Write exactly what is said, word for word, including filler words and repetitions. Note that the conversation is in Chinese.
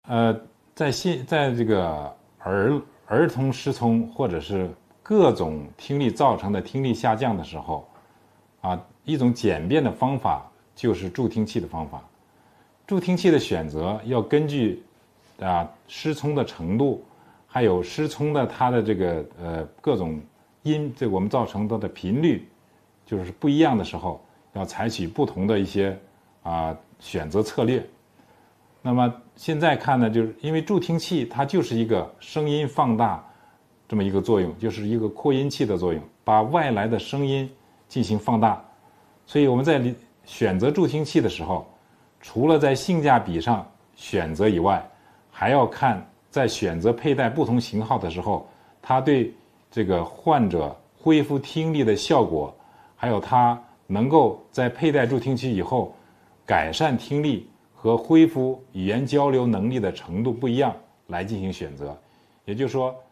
呃，在现在这个儿儿童失聪或者是各种听力造成的听力下降的时候，啊，一种简便的方法就是助听器的方法。助听器的选择要根据啊失聪的程度，还有失聪的它的这个呃各种音，这我们造成它的频率就是不一样的时候，要采取不同的一些啊选择策略。那么现在看呢，就是因为助听器它就是一个声音放大这么一个作用，就是一个扩音器的作用，把外来的声音进行放大。所以我们在选择助听器的时候，除了在性价比上选择以外，还要看在选择佩戴不同型号的时候，它对这个患者恢复听力的效果，还有它能够在佩戴助听器以后改善听力和恢复语言交流能力的程度不一样来进行选择。也就是说，